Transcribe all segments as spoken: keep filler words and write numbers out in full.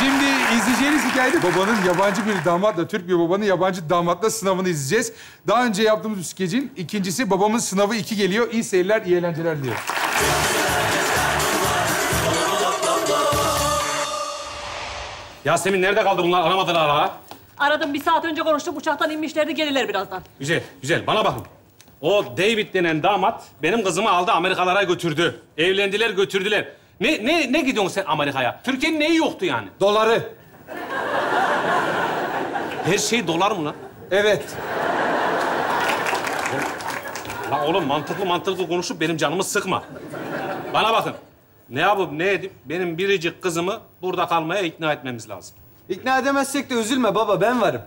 Şimdi izleyeceğiniz hikayede babanın yabancı bir damatla, Türk bir babanın yabancı damatla sınavını izleyeceğiz. Daha önce yaptığımız bir skecin ikincisi babamın sınavı iki geliyor. İyi seyirler, iyi eğlenceler diliyorum. Yasemin nerede kaldı bunlar? Aramadılar ha. Aradım, bir saat önce konuştum. Uçaktan inmişlerdi, gelirler birazdan. Güzel, güzel. Bana bakın. O David denen damat benim kızımı aldı, Amerikalara götürdü. Evlendiler, götürdüler. Ne ne ne gidiyorsun sen Amerika'ya? Türkiye'nin neyi yoktu yani? Doları. Her şey dolar mı lan? Evet. Lan oğlum mantıklı mantıklı konuşup benim canımı sıkma. Bana bakın. Ne yapıp ne edip benim biricik kızımı burada kalmaya ikna etmemiz lazım. İkna edemezsek de üzülme baba, ben varım.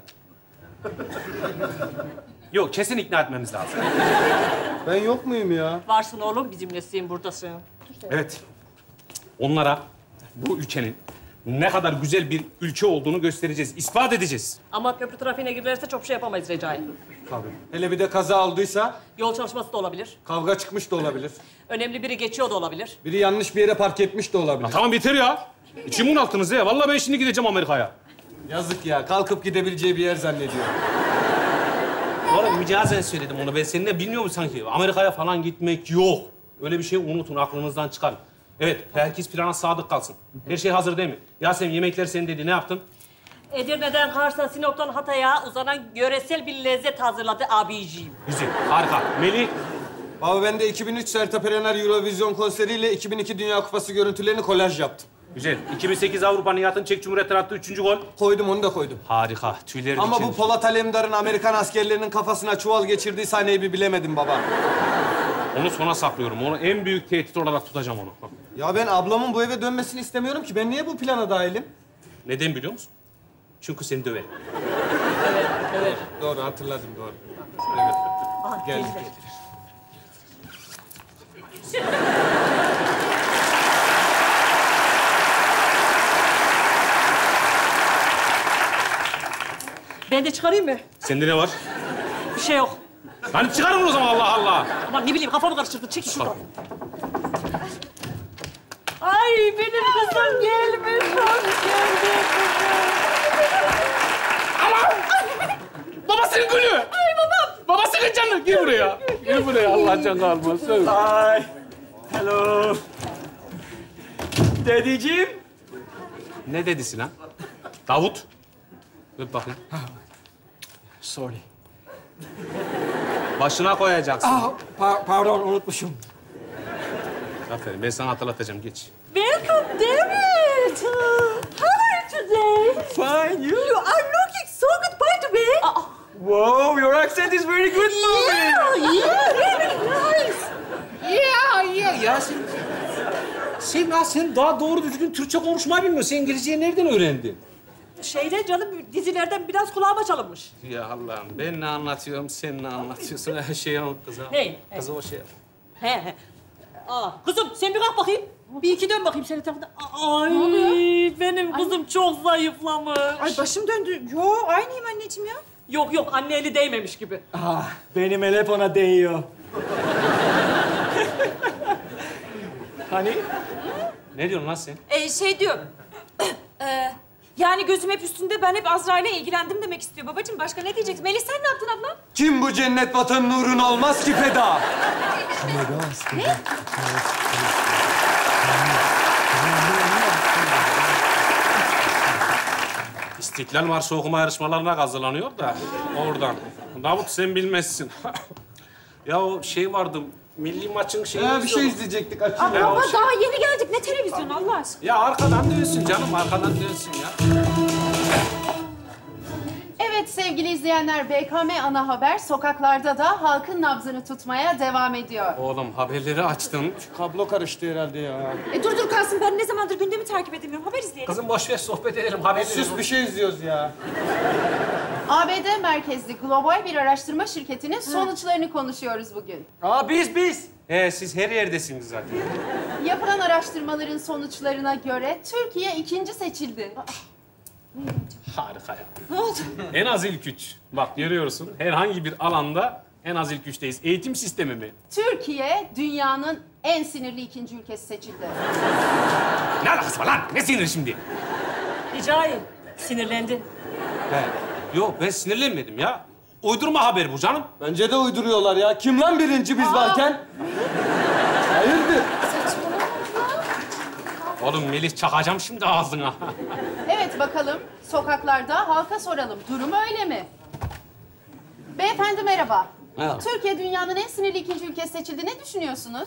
Yok, kesin ikna etmemiz lazım. Ben yok muyum ya? Varsın oğlum, bizimlesin, buradasın. Evet. Onlara bu ülkenin ne kadar güzel bir ülke olduğunu göstereceğiz, ispat edeceğiz. Ama köprü trafiğine girerse çok şey yapamayız Recai. Tabii. Hele bir de kaza olduysa, Yol çalışması da olabilir. kavga çıkmış da olabilir. Önemli biri geçiyor da olabilir. Biri yanlış bir yere park etmiş de olabilir. Ya tamam bitir ya. İçim bunalttınız ya. Vallahi ben şimdi gideceğim Amerika'ya. Yazık ya, kalkıp gidebileceği bir yer zannediyor. Bu arada mücazen söyledim onu. Ben seninle bilmiyor musun sanki? Amerika'ya falan gitmek yok. Öyle bir şey unutun, aklınızdan çıkarın. Evet, herkes plana sadık kalsın. Her şey hazır değil mi? Yasemin, yemekler senin dedi. Ne yaptın? Edirne'den Kars'a, Sinop'tan Hatay'a uzanan yöresel bir lezzet hazırladı abiciğim. Güzel, harika. Melih, Baba ben de iki bin üç Sertab Erener Eurovision konseriyle iki bin iki Dünya Kupası görüntülerini kolaj yaptım. güzel. iki bin sekiz Avrupa Nihat'ın Çek Cumhuriyeti'ne attığı üçüncü gol. Koydum, onu da koydum. Harika, tüylerim Ama diken bu diken. Polat Alemdar'ın Amerikan askerlerinin kafasına çuval geçirdiği sahneyi bir bilemedim baba. Onu sona saklıyorum. Onu en büyük tehdit olarak tutacağım onu. Ya ben ablamın bu eve dönmesini istemiyorum ki. Ben niye bu plana dahilim? Neden biliyor musun? Çünkü seni döverim. Evet, evet. Doğru, hatırladım, doğru. Evet. Aha, Geldik. geldiler. Ben de çıkarayım mı? Sende ne var? Bir şey yok. Hani çıkarın o zaman Allah Allah. Aman ne bileyim, kafamı karıştırdı. Çekil şuradan. Ay benim kızım gelmiş. Hoş geldin kızım. Babasının gülü. Ay babam. Babasının canı. Gel buraya. Gel buraya. Allah can kalmasın. Hi. Hello. Dedeciğim. Ne dedisi lan? Davut. Öp bakayım. Sorry. Başına koyacaksın. Ah, pa- pardon, unutmuşum. Aferin. Ben sana hatırlatacağım. Geç. Welcome David. How are you today? Fine, you? You are looking so good by the way. Wow, your accent is very good, mommy. Yeah, yeah, really nice. Ya ya ya sen... Sen, ya sen daha doğru düzgün Türkçe konuşmayı bilmiyorsun. Sen İngilizceyi nereden öğrendin? Şeyde canım, dizilerden biraz kulağıma çalınmış. Ya Allah'ım ben ne anlatıyorum, sen ne anlatıyorsun? Her şeyi unut kızım. Hey, hey. Kızım o şey. He he. Aa, kızım sen bir kalk bakayım. Bir iki dön bakayım senin tarafına. Ay, benim kızım çok zayıflamış. Ay başım döndü. Yo aynıyım anneciğim ya. Yok yok, anne eli değmemiş gibi. Ah, benim el hep ona değiyor. Hani? Ne diyorsun lan sen? Ee, şey diyor. ee, yani gözüm hep üstünde, ben hep Azrail'le ilgilendim demek istiyor babacığım. Başka ne diyeceksin? Melis sen ne yaptın abla? Kim bu cennet vatan nuruna olmaz ki feda? İstiklal Marşı okuma yarışmalarına hazırlanıyor da oradan. Davut sen bilmezsin. Ya o şey vardı, milli maçın şeyi... Ha, bir şey izleyecektik, açın. Ya, Ama o şey- daha yeni geldik. Ne televizyon Allah aşkına? ya arkadan dönsün canım, arkadan dönsün ya. Evet sevgili izleyenler, B K M Ana Haber sokaklarda da halkın nabzını tutmaya devam ediyor. Oğlum haberleri açtın. Kablo karıştı herhalde ya. E dur dur kalsın, ben ne zamandır gündemi takip edemiyorum. Haber izleyelim. Kızım boş ver sohbet edelim, haber Sus, bir şey izliyoruz ya. A B D merkezli global bir araştırma şirketinin sonuçlarını konuşuyoruz bugün. Aa, biz, biz. Ee, siz her yerdesiniz zaten. Yapılan araştırmaların sonuçlarına göre Türkiye ikinci seçildi. Harika ya. Ne oldu? En az ilk üç. Bak görüyorsun, herhangi bir alanda en az ilk üçteyiz. Eğitim sistemi mi? Türkiye dünyanın en sinirli ikinci ülkesi seçildi. Ne alakası var lan? Ne sinir şimdi? Hicai sinirlendi. Ben, yok ben sinirlenmedim ya. Uydurma haber bu canım. Bence de uyduruyorlar ya. Kim lan birinci biz varken? Hayırdır? Oğlum Melih çakacağım şimdi ağzına. Evet bakalım. Sokaklarda halka soralım. Durum öyle mi? Beyefendi merhaba. Merhaba. Türkiye dünyanın en sinirli ikinci ülkesi seçildi. Ne düşünüyorsunuz?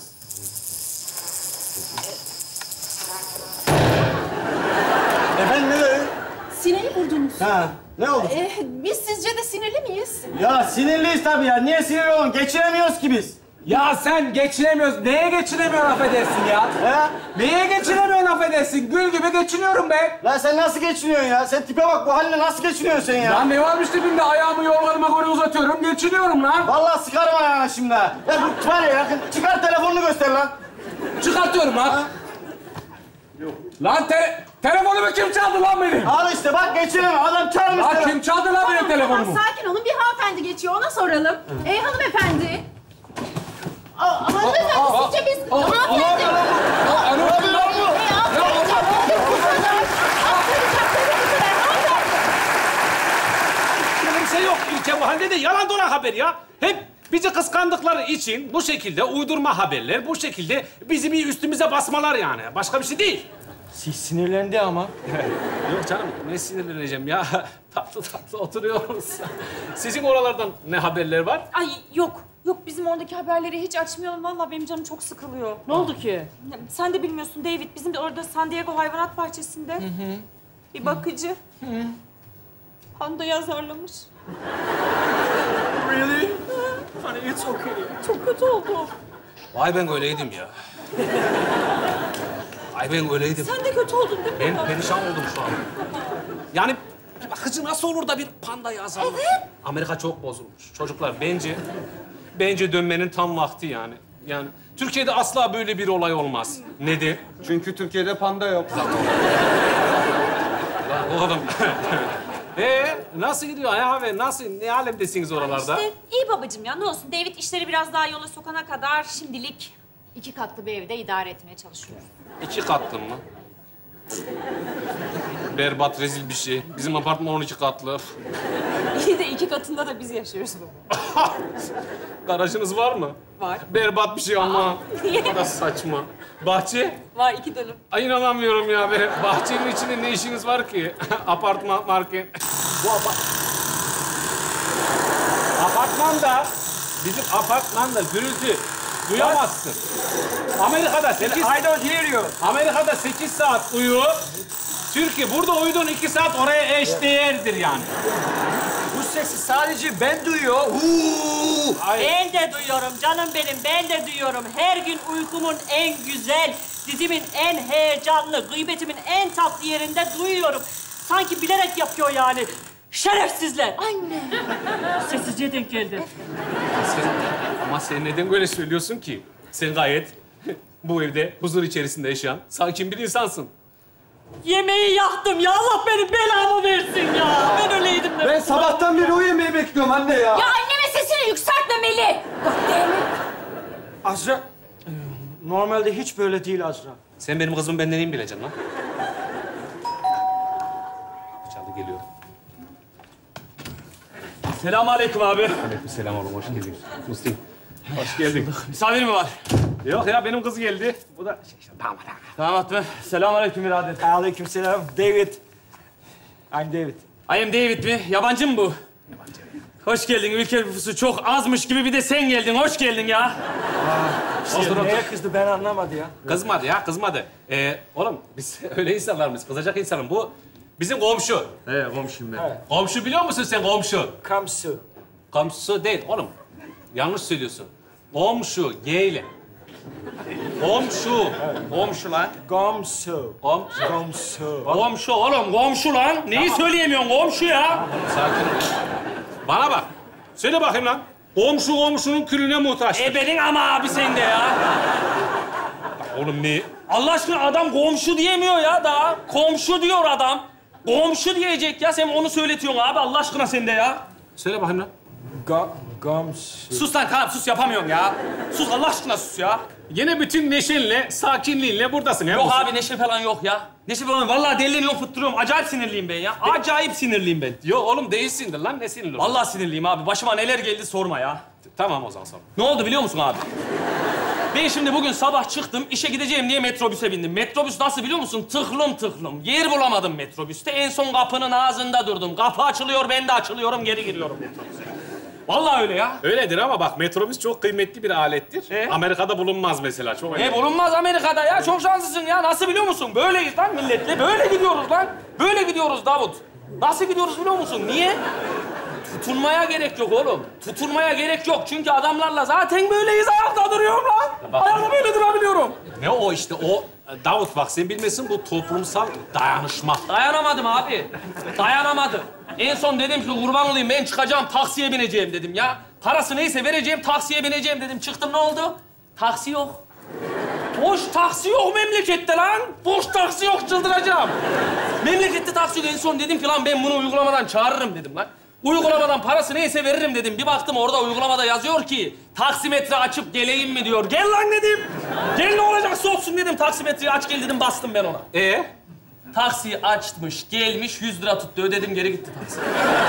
Efendim ne dedi? Sineği vurdunuz. Ha, ne oldu? Ee, biz sizce de sinirli miyiz? Ya sinirliyiz tabii ya. Niye sinirli olun? Geçinemiyoruz ki biz. Ya sen geçinemiyorsun. Neye geçinemiyorsun affedersin ya? He? Neye geçinemiyorsun affedersin? Gül gibi geçiniyorum ben. Lan sen nasıl geçiniyorsun ya? Sen tipe bak, bu haline nasıl geçiniyorsun sen ya? Lan ne varmış dibinde? Ayağımı yorganıma göre uzatıyorum. Geçiniyorum lan. Vallahi sıkarım ayağına şimdi ha. Ya bu var ya, yakın. Çıkar telefonunu göster lan. Çıkartıyorum lan. Lan te telefonumu kim çaldı lan benim? Al işte bak, geçinemem. Adam çalmış Lan telefonu. kim çaldı lan benim telefonumu? Tamam, sakin olun. Bir hanımefendi geçiyor. Ona soralım. Ey hanımefendi. Aa, hanımefendi sizce biz... Hanımefendi. Alo, lan bu. Ey hanımefendi. Böyle bir şey yok. Ülke bu halde de yalan dolan haber ya. Hep bizi kıskandıkları için bu şekilde uydurma haberler, bu şekilde bizi bir üstümüze basmalar yani. Başka bir şey değil. Siz sinirlendi ama. Yok canım, ne sinirleneceğim ya. Tatlı tatlı oturuyoruz. Sizin oralardan ne haberler var? Ay yok. Yok bizim oradaki haberleri hiç açmayalım. Vallahi benim canım çok sıkılıyor. Ne oldu ki? Ya, sen de bilmiyorsun David. Bizim de orada San Diego Hayvanat Bahçesi'nde bir bakıcı pandayı azarlamış. Really? Honey, it's okay. Çok kötü oldu. Vay ben öyleydim ya. Ay ben öyleydim. Sen de kötü oldun değil mi? Ben perişan oldum şu an. Yani bir bakıcı nasıl olur da bir panda yazarlar? Evet. Amerika çok bozulmuş. Çocuklar bence, bence dönmenin tam vakti yani. Yani Türkiye'de asla böyle bir olay olmaz. Neden? Çünkü Türkiye'de panda yok. Lan oğlum. Ee, nasıl gidiyor ya abi? Nasıl, ne alemdesiniz oralarda? İşte iyi babacığım ya. Ne olsun David işleri biraz daha yola sokana kadar şimdilik iki katlı bir evde idare etmeye çalışıyoruz. İki katlı mı? Berbat, rezil bir şey. Bizim apartman on iki katlı. İyi de iki katında da biz yaşıyoruz baba. Garajınız var mı? Var. Berbat bir şey ama. Niye? Ne kadar saçma. Bahçe? Var iki dönüm. Ay inanamıyorum ya be. Bahçenin içinde ne işiniz var ki? Apartman market. Bu apa... Apartmanda, bizim apartmanda gürültü duyamazsın. Amerika'da sekiz... I don't hear you. Amerika'da sekiz saat uyu. Türkiye, burada uyuduğun iki saat oraya eşdeğerdir yani. Bu sesi sadece ben duyuyor. Huu! Ay. Ben de duyuyorum canım benim, ben de duyuyorum. Her gün uykumun en güzel, dizimin en heyecanlı, gıybetimin en tatlı yerinde duyuyorum. Sanki bilerek yapıyor yani. Şerefsizler. Anne. Sessizce denk geldi. Sen, ama sen neden böyle söylüyorsun ki? Sen gayet bu evde huzur içerisinde yaşayan sakin bir insansın. Yemeği yaktım ya, Allah benim belamı versin ya. Ben öyleydim de. Ben sabahtan beri o yemeği bekliyorum anne ya. Ya anneme sesini yükseltmemeli. Bak değil mi? Azra, e, normalde hiç böyle değil Azra. Sen benim kızımı benden iyi mi bileceksin lan? Çaldı geliyor. Selamünaleyküm abi. Aleykümselam oğlum, hoş geldin. Musti, hoş geldin. Misafir mi var? Yok ya, benim kız geldi. Bu da şey, işte, damat ha. Damat mı? Selamünaleyküm birader. Aleykümselam. David. I'm David. I am David mi? Yabancı mı bu? Yabancı. Hoş geldin. Ülke nüfusu çok azmış gibi bir de sen geldin. Hoş geldin ya. İşte Otur, neye otur. kızdı ben anlamadı ya. Kızmadı ya, kızmadı. Ee, oğlum biz öyle insanlar mıyız? Kızacak insanım. Bu bizim komşu. He komşum ben. Evet. Komşu biliyor musun sen komşu? Kamsu. Komşu değil oğlum. Yanlış söylüyorsun. Komşu, G ile. Komşu. Komşu lan. Komşu. Komşu. Komşu. Komşu oğlum, komşu lan. Neyi söyleyemiyorsun komşu ya? Sakin ol. Bana bak. Söyle bakayım lan. Komşu komşunun külüne muhtaç. E benim ama abi sen de ya. Oğlum ne? Allah aşkına adam komşu diyemiyor ya daha. Komşu diyor adam. Komşu diyecek ya. Sen onu söyletiyorsun abi Allah aşkına sen de ya. Söyle bakayım lan. Ga komşu. Sus lan tamam sus yapamıyorum ya. Sus Allah aşkına sus ya. Yine bütün neşenle, sakinliğinle buradasın. Yok abi neşe falan yok ya. Neşe falan vallahi delileniyorum, fıttırıyorum. Acayip sinirliyim ben ya. Acayip sinirliyim ben. Yok oğlum değilsindir lan. Ne sinirli? Vallahi sinirliyim abi. Başıma neler geldi sorma ya. Tamam o zaman sonra. Ne oldu biliyor musun abi? Ben şimdi bugün sabah çıktım, işe gideceğim diye metrobüse bindim. Metrobüs nasıl biliyor musun? Tıklım tıklım. Yer bulamadım metrobüste. En son kapının ağzında durdum. Kapı açılıyor, ben de açılıyorum, geri giriyorum metrobüse. Vallahi öyle ya. Öyledir ama bak metrobüs çok kıymetli bir alettir. E? Amerika'da bulunmaz mesela. Çok Ne önemli. bulunmaz Amerika'da ya. Çok şanslısın ya. Nasıl biliyor musun? Böyleyiz lan milletle. Böyle gidiyoruz lan. Böyle gidiyoruz Davut. Nasıl gidiyoruz biliyor musun? Niye? Tutunmaya gerek yok oğlum. Tutunmaya gerek yok. Çünkü adamlarla zaten böyleyiz. Ayakta duruyorum lan. Ayakta böyle durabiliyorum. Ne o işte o Davut bak sen bilmesin bu toplumsal dayanışma. Dayanamadım abi. Dayanamadım. En son dedim ki kurban olayım ben çıkacağım taksiye bineceğim dedim ya. Parası neyse vereceğim taksiye bineceğim dedim. Çıktım ne oldu? Taksi yok. Boş taksi yok memlekette lan. Boş taksi yok çıldıracağım. Memlekette taksi yok. En son dedim ki lan ben bunu uygulamadan çağırırım dedim lan. Uygulamadan parası neyse veririm dedim. Bir baktım orada uygulamada yazıyor ki taksimetre açıp geleyim mi diyor. Gel lan dedim. Gel ne olacaksa olsun dedim. Taksimetreyi aç gel dedim bastım ben ona. Ee? Taksiyi açmış, gelmiş, yüz lira tuttu. Ödedim, geri gitti taksi.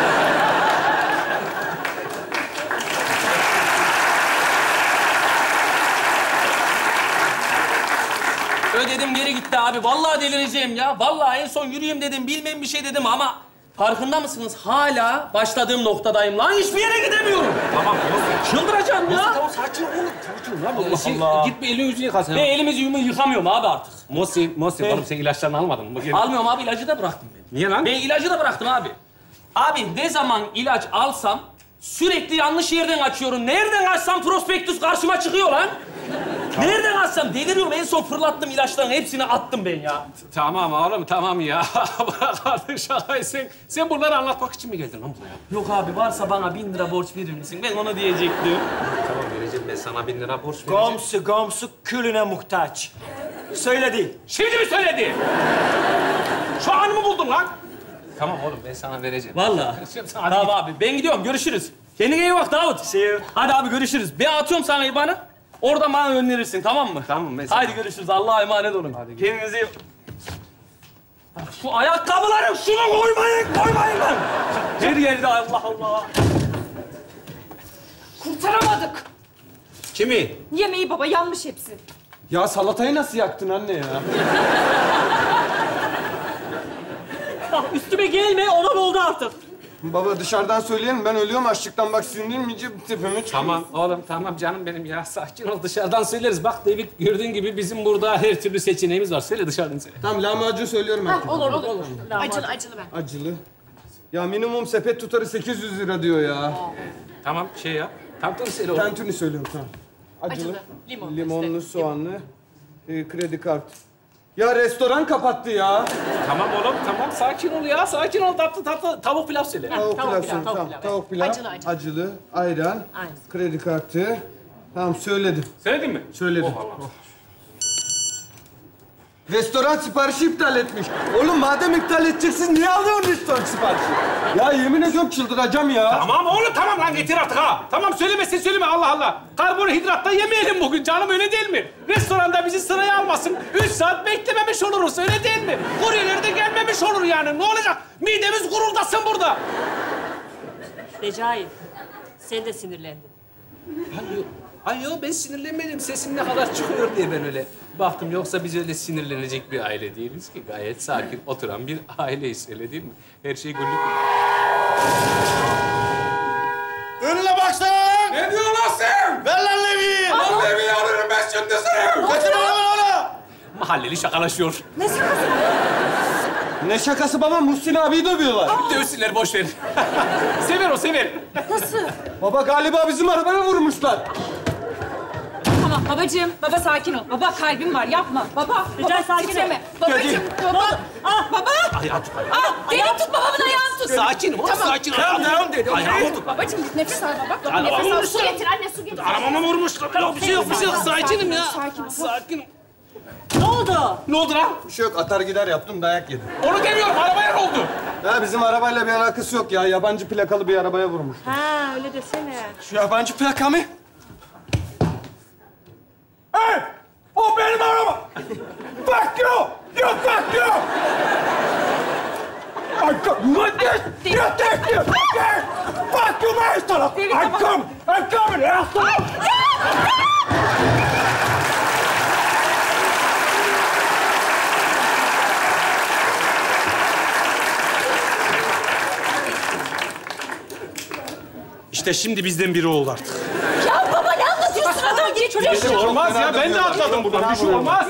Ödedim, geri gitti abi. Vallahi delireceğim ya. Vallahi en son yürüyeyim dedim, bilmem bir şey dedim ama... Farkında mısınız? Hala başladığım noktadayım. Lan hiçbir yere gidemiyorum. Tamam. Çıldıracağım ya. Tamam sakin ol oğlum. Sakin ol lan. Allah Şey, Allah. Git bir elini yüzünü yıkasın. Ben elimi yüzümü yıkamıyorum abi artık. Mosin, Mosin He. oğlum sen ilaçlarını almadın mı? Bugün... Almıyorum abi, ilacı da bıraktım ben. Niye lan? Ben ilacı da bıraktım abi. Abi ne zaman ilaç alsam sürekli yanlış yerden açıyorum. Nereden açsam prospektüs karşıma çıkıyor lan. Nereden açsam deliriyorum. En son fırlattım ilaçların hepsini attım ben ya. Tamam oğlum tamam ya. Bırak artık şakayı sen. Sen bunları anlatmak için mi geldin lan buraya? Yok abi varsa bana bin lira borç verir misin? Ben onu diyecektim. Tamam vereceğim ben sana bin lira borç vereceğim. Komşu komşu külüne muhtaç. Söyledi. Şimdi mi söyledi? Şu an mı buldun lan? Tamam oğlum ben sana vereceğim. Vallahi. Hadi Tamam git. abi ben gidiyorum görüşürüz. Kendine iyi bak Davut. See you. Hadi abi görüşürüz. Ben atıyorum sana IBAN'ı. Oradan bana gönderirsin tamam mı? Tamam, ben sana- Haydi görüşürüz. Allah'a emanet olun. Hadi git. Kendinize iyi Bak, şu ayakkabıları şunu koymayın, koymayın lan. Her yerde Allah Allah. Kurtaramadık. Kimi? Yemeği baba yanmış hepsi. Ya salatayı nasıl yaktın anne ya? Bak üstüme gelme, olan oldu artık. Baba dışarıdan söyleyelim ben ölüyorum açlıktan bak sinirlenince tepeme çıkıyor. Tamam oğlum tamam canım benim ya. Sakin ol dışarıdan söyleriz. Bak David gördüğün gibi bizim burada her türlü seçeneğimiz var. Söyle dışarıdan söyle. Tamam lahmacun söylüyorum artık. Olur olur. olur. Acılı acılı ben. Acılı. Ya minimum sepet tutarı sekiz yüz lira diyor ya. Tamam şey ya. Tamam tamam söyle oğlum. Tantuni söylüyorum tamam. Acılı. Acılı, limon. Limonlu, soğanlı. e, kredi kart. Ya restoran kapattı ya. Tamam oğlum tamam sakin ol ya. Sakin ol tatlı tatlı tavuk pilav söyle. Tavuk tavuk pilav, pilav, söyle, tavuk tamam. pilav, Tavuk pilav. Acılı, acılı. Acılı, ayran, Aynen. kredi kartı. Tamam söyledim. Söyledin mi? Söyledim. Oh Allah. Restoran siparişi iptal etmiş. Oğlum madem iptal edeceksin niye alıyorsun restoran siparişi? Ya yemin ediyorum çıldıracağım ya. Tamam oğlum tamam lan getir artık ha. Tamam söylemesin söyleme Allah Allah. Karbonhidrat da yemeyelim bugün canım öyle değil mi? Restoranda bizi sıraya almasın. Üç saat beklememiş oluruz öyle değil mi? Kuryeler de gelmemiş olur yani. Ne olacak? Midemiz guruldasın burada. Recai, sen de sinirlendin. Hayır, hayır ben sinirlenmedim. Sesim ne kadar çıkıyor diye ben öyle baktım. Yoksa biz öyle sinirlenecek bir aile değiliz ki. Gayet sakin oturan bir aileyiz öyle değil mi? Her şey güllük. Önüne baksana lan! Ne diyorsun lan sen? Ver lan Levi'yi! Lan Levi'yi alırım ben şimdi seni. Götür onu onu! Mahalleli şakalaşıyor. Ne sıkıntı? Ne şakası baba Muhsin abiyi dövüyorlar. Dövsünler boş ver. Sever o sever. Nasıl? Baba galiba bizim arabaya vurmuşlar. Tamam babacığım. Baba sakin ol. Baba kalbim var yapma. Baba. Rica Baba sakin ol. titreme. Babacığım. Baba. Ah baba. Ayağı tut ayağı. Ah beni tut babamın ayağını tut. Sakinim oğlum sakin ol. Tamam tamam dedi. Ayağı tut. Babacığım nefes al baba. Baba Arabamı nefes al. vurmuşlar. Su getir anne su getir. Arabama vurmuşlar. Yok bir şey yok bir şey yok. Sakinim ya. Sakin. Sakinim. Ne oldu? Ne oldu lan? Bir şey yok atar gider yaptım dayak yedim. Onu demiyorum. Arabaya ne oldu? Ya bizim arabayla bir alakası yok ya. Yabancı plakalı bir arabaya vurmuş. Ha öyle desene. Şu yabancı plaka mı? Hey! I come. You want this? You take this. Okay. Fuck you, master. I come. I come, asshole. İşte şimdi bizden biri oldu artık. Ya baba ne anlatıyorsun? Adam geri çocuğa Bir şey olmaz ya. Ben de atladım buradan. Bir şey olmaz.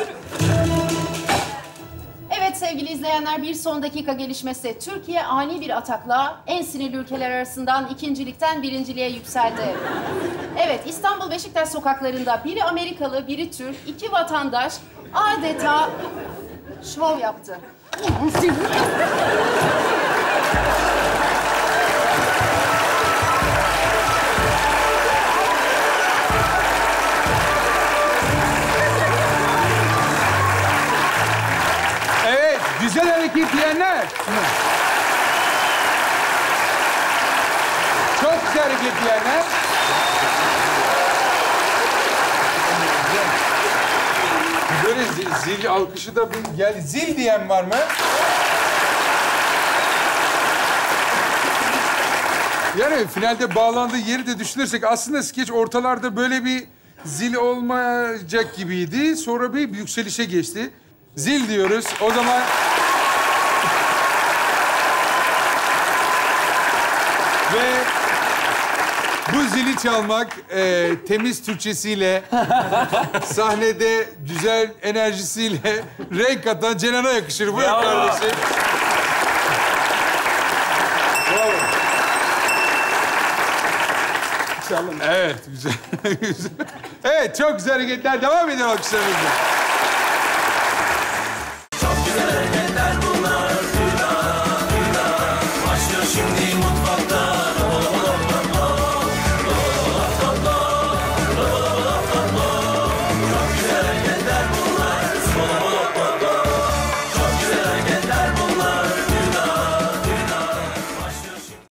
Evet sevgili izleyenler, bir son dakika gelişmesi. Türkiye ani bir atakla en sinirli ülkeler arasından ikincilikten birinciliğe yükseldi. Evet, İstanbul Beşiktaş sokaklarında biri Amerikalı, biri Türk, iki vatandaş adeta şov yaptı. Evet, güzel hareket diyenler. Çok güzel hareket diyenler. Böyle zil, zil alkışı da bir geldi. Zil diyen var mı? Yani finalde bağlandığı yeri de düşünürsek aslında skeç ortalarda böyle bir zil olmayacak gibiydi. Sonra bir yükselişe geçti. Zil diyoruz. O zaman... Ve bu zili çalmak e, temiz Türkçesiyle, sahnede güzel enerjisiyle renk katan Cenan'a yakışır. Buyur kardeşim. Bravo. Evet, güzel. Evet, çok güzel hareketler. Devam edelim alkışlarımızla.